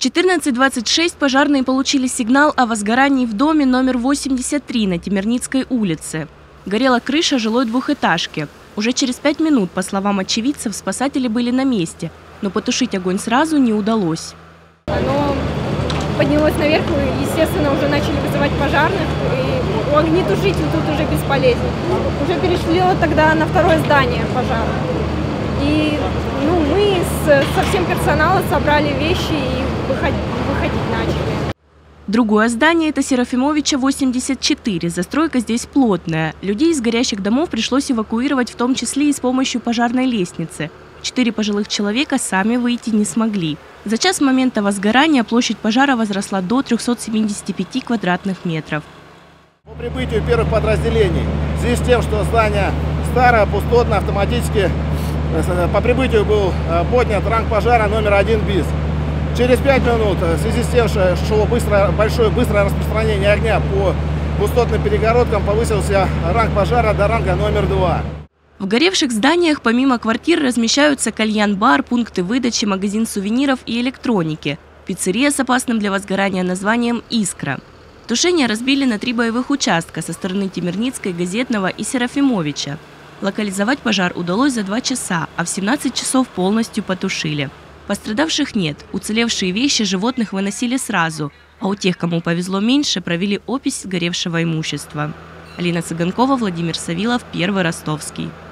14:26 пожарные получили сигнал о возгорании в доме номер 83 на Темирницкой улице. Горела крыша жилой двухэтажки. Уже через 5 минут, по словам очевидцев, спасатели были на месте, но потушить огонь сразу не удалось. Оно поднялось наверх, и, естественно, уже начали вызывать пожарных, и огнетушитель тут уже бесполезен. Уже перешли тогда на второе здание пожара. И мы со всем персоналом собрали вещи и выходить начали. Другое здание – это Серафимовича, 84. Застройка здесь плотная. Людей из горящих домов пришлось эвакуировать, в том числе и с помощью пожарной лестницы. 4 пожилых человека сами выйти не смогли. За час с момента возгорания площадь пожара возросла до 375 квадратных метров. По прибытию первых подразделений, в связи с тем, что здание старое, пустотное, автоматически по прибытию был поднят ранг пожара номер 1 БИС. Через 5 минут, в связи с тем, что шло быстрое распространение огня по пустотным перегородкам, повысился ранг пожара до ранга номер 2. В горевших зданиях помимо квартир размещаются кальян-бар, пункты выдачи, магазин сувениров и электроники, пиццерия с опасным для возгорания названием «Искра». Тушение разбили на 3 боевых участка со стороны Темирницкой, Газетного и Серафимовича. Локализовать пожар удалось за 2 часа, а в 17 часов полностью потушили. Пострадавших нет, уцелевшие вещи животных выносили сразу, а у тех, кому повезло меньше, провели опись сгоревшего имущества. Алина Цыганкова, Владимир Савилов, Первый Ростовский.